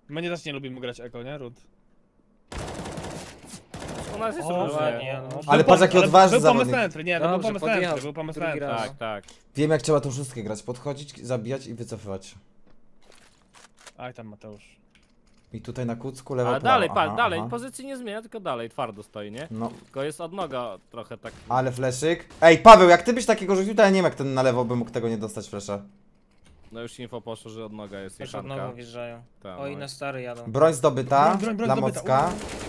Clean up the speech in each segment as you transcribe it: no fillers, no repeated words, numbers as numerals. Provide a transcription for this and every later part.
My nie też nie lubimy grać Eko, nie? Ród. U nas jest O, różnie. Ale patrz jaki odważny Był pomysł zawodnik. na entry, nie, no był Dobrze, pomysł na podjechał. entry, był pomysł na Drugi entry. raz. Tak. Tak. Wiem jak trzeba tą szóstkę grać, podchodzić, zabijać i wycofywać. Aj tam Mateusz. I tutaj na kucku lewo A prawo. dalej, patrz, Aha, dalej, aha. pozycji nie zmienia, tylko dalej, twardo stoi, nie? No, Tylko jest od noga trochę tak. ale fleszyk. Ej, Paweł, jak ty byś takiego rzucił, to ja nie wiem jak ten na lewo by mógł tego nie dostać flesza. No już info poszło, że od noga jest Też od jechanka. nogu wjeżdżają. Tak, Oj, no na stary jadą. Broń zdobyta Broń dla zdobyta. Mocka.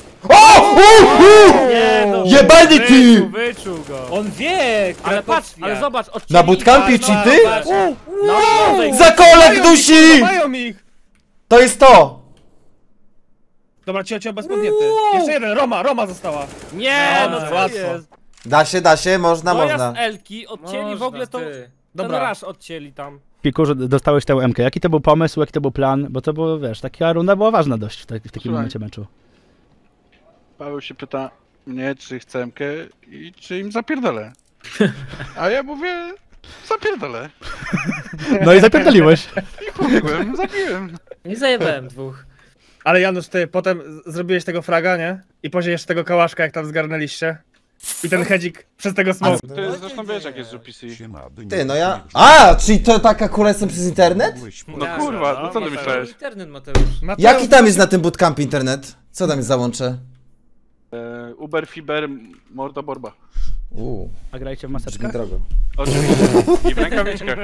Nie, no, Jebany ty! Wyczuł go! On wie! Ale patrz, ale zobacz, odcięli... Na bootcampie cheaty? No, Za kolek dusi! Mają ich! To jest to! Dobra, cio, bez podniety. Jeszcze jeden, Roma została. Nie, no Dobrze, co łatwo. jest? Da się, można, Dojazd można. Elki, odcięli w ogóle tą... Dobra. Ten rush odcięli tam. Piku, że dostałeś tę MK. Jaki to był pomysł, jaki to był plan? Bo to było, wiesz, taka runda była ważna dość w takim Słuchaj. momencie meczu. Paweł się pyta mnie, czy chcę MK i czy im zapierdolę. A ja mówię, zapierdolę. No i zapierdoliłeś. I pobiegłem, zabiłem. Nie zajebałem dwóch. Ale Janusz, ty potem zrobiłeś tego fraga, nie? I później jeszcze tego kałaszka, jak tam zgarnęliście. I ten hedzik przez tego smoke. Ty zresztą wiesz jak jest z UPC. Ty, no ja... A, czyli to taka kura jestem przez internet? No kurwa, no co ty myślałeś? Internet, Mateusz. Jaki tam jest na tym bootcampie internet? Co tam jest załącze? Uber, Fiber, Morda, Borba. A grajcie w Brzmi maseczkach? drogo. Oczywiście. I w rękawiczkach.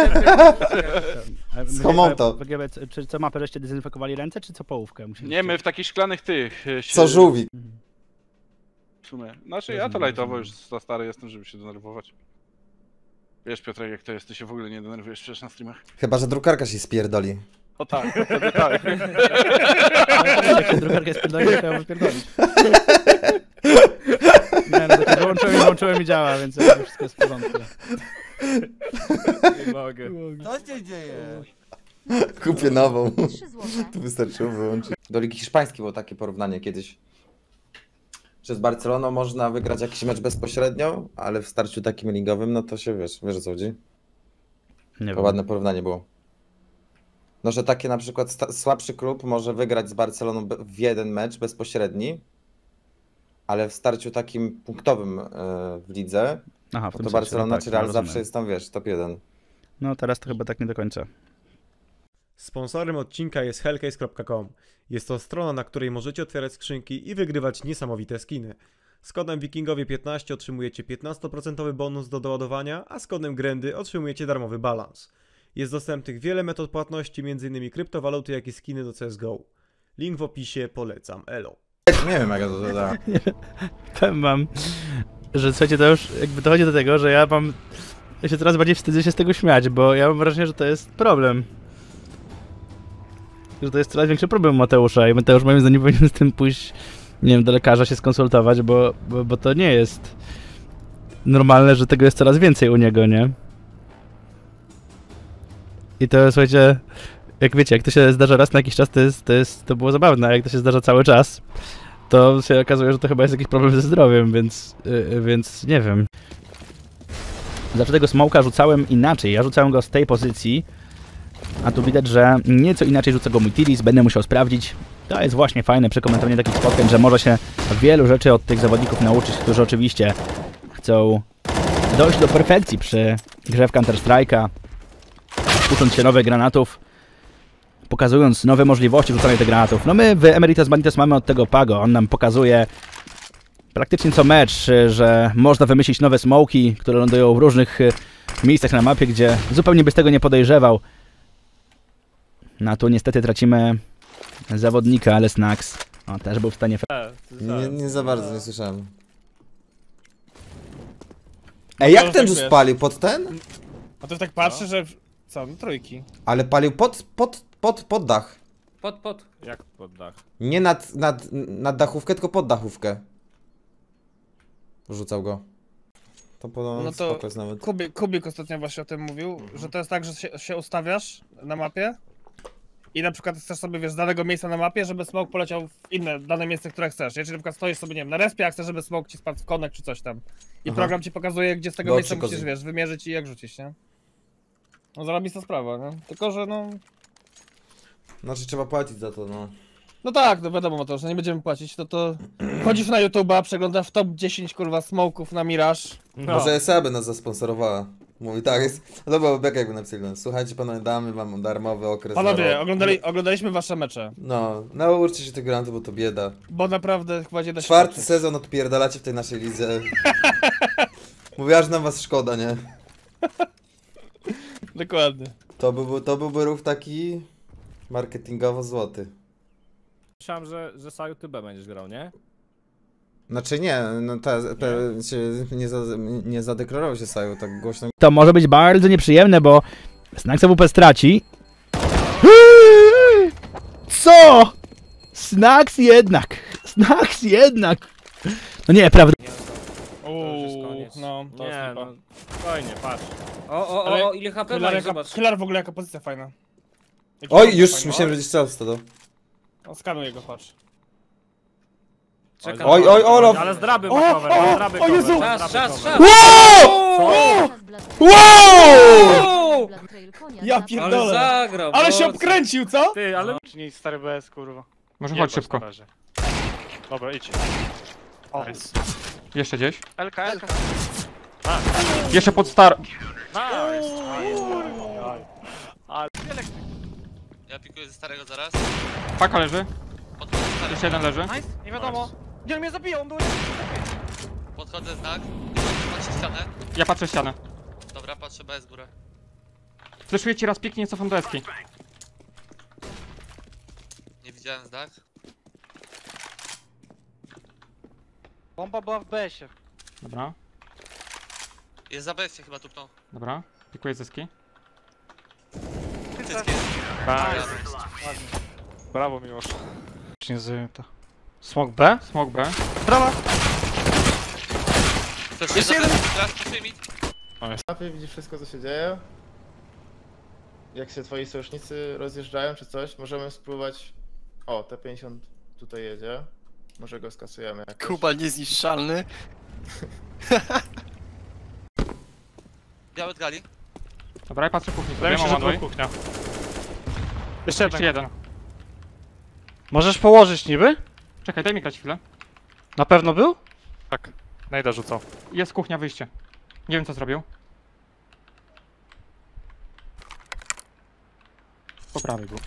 Z homoto. WGB, czy co mapę żeście dezynfekowali ręce, czy co połówkę? Musieliście? Nie, my w takich szklanych tych... Co żółwik. W sumie. Znaczy ja to lajtowo już za stary jestem, żeby się denerwować. Wiesz Piotrek, jak to jest, ty się w ogóle nie denerwujesz przecież na streamach. Chyba, że drukarka się spierdoli. O tak, to wtedy tak. Jak się drukarkę spierdoli, to ją wypierdolić. Nie, no to wyłączyłem i działa, więc wszystko jest w porządku. Nie mogę. Co się dzieje? Kupię nową. 3 złote. Tu wystarczyło wyłączyć. Do Ligi Hiszpańskiej było takie porównanie kiedyś. Że z Barceloną można wygrać jakiś mecz bezpośrednio, ale w starciu takim ligowym, no to się wiesz o co chodzi? Nie To ładne porównanie było. No, że takie na przykład słabszy klub może wygrać z Barceloną w jeden mecz bezpośredni, ale w starciu takim punktowym w lidze, Aha, w to tym sensie, Barcelona tak, czy Real rozumiem. zawsze jest tam, wiesz, top 1. No teraz to chyba tak nie do końca. Sponsorem odcinka jest hellcase.com. Jest to strona, na której możecie otwierać skrzynki i wygrywać niesamowite skiny. Z kodem wikingowie15 otrzymujecie 15% bonus do doładowania, a z kodem Grendy otrzymujecie darmowy balans. Jest dostępnych wiele metod płatności, m.in. kryptowaluty, jak i skiny do CSGO. Link w opisie, polecam, elo. Nie wiem jak ja to dodałem. Powiem wam, że słuchajcie, to już jakby dochodzi do tego, że ja się coraz bardziej wstydzę się z tego śmiać, bo ja mam wrażenie, że to jest problem. Że to jest coraz większy problem Mateusza i Mateusz moim zdaniem powinien z tym pójść, nie wiem, do lekarza się skonsultować, bo to nie jest normalne, że tego jest coraz więcej u niego, nie? I to, słuchajcie, jak wiecie, jak to się zdarza raz na jakiś czas, to było zabawne, a jak to się zdarza cały czas, to się okazuje, że to chyba jest jakiś problem ze zdrowiem, więc nie wiem. Zawsze tego smoka rzucałem inaczej, ja rzucałem go z tej pozycji, a tu widać, że nieco inaczej rzuca go mój Tiris, będę musiał sprawdzić. To jest właśnie fajne przekomentowanie takich spotkań, że może się wielu rzeczy od tych zawodników nauczyć, którzy oczywiście chcą dojść do perfekcji przy grze w Counter-Strike'a, ucząc się nowych granatów, pokazując nowe możliwości rzucania tych granatów. No my w Emeritus Banditos mamy od tego Pago, on nam pokazuje praktycznie co mecz, że można wymyślić nowe smoki, które lądują w różnych miejscach na mapie, gdzie zupełnie by z tego nie podejrzewał. No a tu niestety tracimy zawodnika, ale Snax też był w stanie... Nie za bardzo, nie słyszałem. Ej, jak ten już palił? Pod ten? A to tak patrzy, że... Co? No trójki. Ale palił pod dach. Pod. Jak pod dach? Nie nad dachówkę, tylko pod dachówkę. Rzucał go. To podobno No to spoko jest nawet. Kubik ostatnio właśnie o tym mówił, że to jest tak, że się ustawiasz na mapie i na przykład chcesz sobie, wiesz, z danego miejsca na mapie, żeby smoke poleciał w inne dane miejsce, które chcesz. Jeżeli na przykład stoisz sobie, nie wiem, na respie, a chcesz, żeby smoke ci spadł w connect czy coś tam. I program ci pokazuje, gdzie z tego miejsca musisz, wiesz, wymierzyć i jak rzucić, nie? No zarobista sprawa, nie? Tylko, że no... Znaczy trzeba płacić za to, no. No tak, no wiadomo to, że nie będziemy płacić, to chodzisz na YouTube'a, przeglądasz top 10 kurwa smoków na Mirage. No. Może SA by nas zasponsorowała. Mówi tak, jest. No bo beka jakby napisali, no, słuchajcie panowie, damy wam darmowy okres. na Panowie, rok. oglądaliśmy wasze mecze, No, nauczcie się tego grantu, bo to bieda. bo naprawdę chyba nie da się 4. patrzeć. sezon odpierdalacie w tej naszej lidze. Mówię, aż nam was szkoda, nie? Dokładnie. To byłby ruch taki marketingowo złoty. Myślałem, że Saju ty B będziesz grał, nie? Znaczy nie, no się nie zadeklarował się Saju tak głośno. To może być bardzo nieprzyjemne, bo Snax AWP straci. Co? Snax jednak! Snax jednak! No nie, prawda. To już jest koniec. No, to jest Nie, lipa. no spokojnie, patrz. O, ile HP ma, zobacz. Killer w ogóle jaka pozycja fajna. Jaki Oj, pozycja już fajna. myślałem, że gdzieś strzelał w to. O, skanuję go, patrz. Czekam. Oj, Olof! Ale z draby ma cover, z draby o Jezu! cover, z Czas, draby czas, cover. czas! Wow! Ja Ale pierdolę. zagrał, Ale się mocno. obkręcił, co? Ty, ale Czy nie stary BS, kurwa. Może Nie chodź bądź szybko. na razie. Dobra, idź. Nice. Jeszcze gdzieś. LK, LK. Jeszcze pod star... Nice. Ale Ja pikuję ze starego zaraz. Paka leży. Podchodzę z starego. Jeszcze jeden leży. nice, nie wiadomo. Nie, on mnie zabijał, on był... Podchodzę znak. Patrzę ścianę. Ja patrzę ścianę. Dobra, patrzę bez górę. Fleszuję ci raz pięknie, cofam do eski. Nie widziałem znak. Bomba była w BS-ie. Dobra, Jest za BS chyba tupną. dobra. Pikuję z eski. Wszystkie. Nice. Brawo, Miłosz. Nie zajęta. Smok B? Smok B. Brawa! Jeszcze jeden! Teraz proszę mi. Mapie widzisz wszystko, co się dzieje. Jak się twoi sojusznicy rozjeżdżają czy coś, możemy spróbować... O, T50 tutaj jedzie. Może go skasujemy jakoś. Kuba niezniszczalny. Biały gali. Dobra, ja patrzę kuchnię. Wydaje mi się, że to Manuj. kuchnia. Jeszcze Jeszcze jeden. jeden. Możesz położyć niby? Czekaj, daj mi grać chwilę. Na pewno był? Tak. Najda rzucał. Jest kuchnia, wyjście. Nie wiem co zrobił. Po prawej był.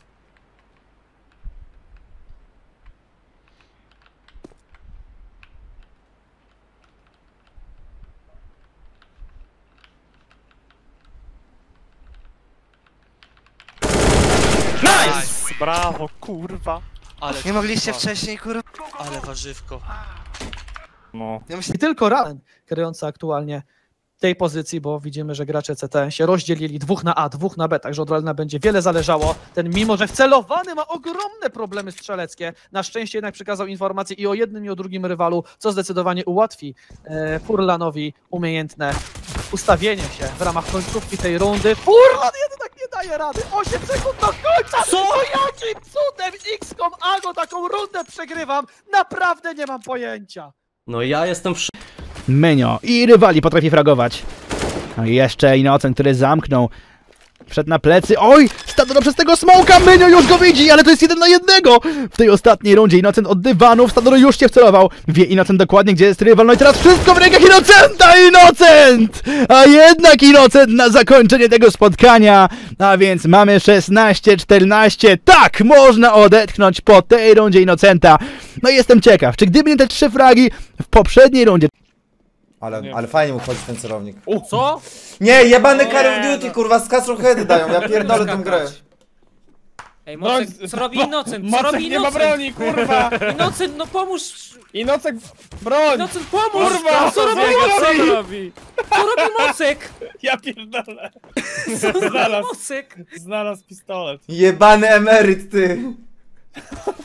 Nice! Brawo, kurwa. Ale Nie mogliście kurwa. wcześniej, kurwa? Ale warzywko. No. Ja myślę, tylko Ralen kierujący aktualnie tej pozycji, bo widzimy, że gracze CT się rozdzielili 2 na A, 2 na B, także od Ralena będzie wiele zależało. Ten mimo, że wcelowany ma ogromne problemy strzeleckie, na szczęście jednak przekazał informacje i o jednym i o drugim rywalu, co zdecydowanie ułatwi Furlanowi umiejętne ustawienie się w ramach końcówki tej rundy. Furlan jednak nie daje rady, 8 sekund do końca! Co? Jakim cudem XCOM Ago taką rundę przegrywam? Naprawdę nie mam pojęcia. No ja jestem w Menio i rywali potrafi fragować. No i jeszcze Innocent, który zamknął. Wszedł na plecy. Oj! Stadoro przez tego smoka! Menio już go widzi, ale to jest 1 na 1! W tej ostatniej rundzie Innocent od dywanów. Stadoro już się wcelował. Wie Innocent dokładnie, gdzie jest rywal. No i teraz wszystko w rękach Innocenta! Innocent! A jednak Innocent na zakończenie tego spotkania. A więc mamy 16-14. Tak! Można odetchnąć po tej rundzie Innocenta. No i jestem ciekaw, czy gdyby nie te 3 fragi w poprzedniej rundzie. Ale fajnie mu wchodzi ten celownik. Co? Nie, jebany Call of Duty, kurwa, z Castle Heady dają, ja pierdolę tę grę. Ej, Mocek, co robi Innocent? Co Mocek robi nie ma Innocent? broni, kurwa! Innocent, no pomóż! Inocek, broń! Innocent, pomóż! Kurwa, Co robi Co Mocek? robi? Co robi Mocek? Ja pierdolę. Co robi Znalazł. Mocek? Znalazł pistolet. Jebany emeryt, ty.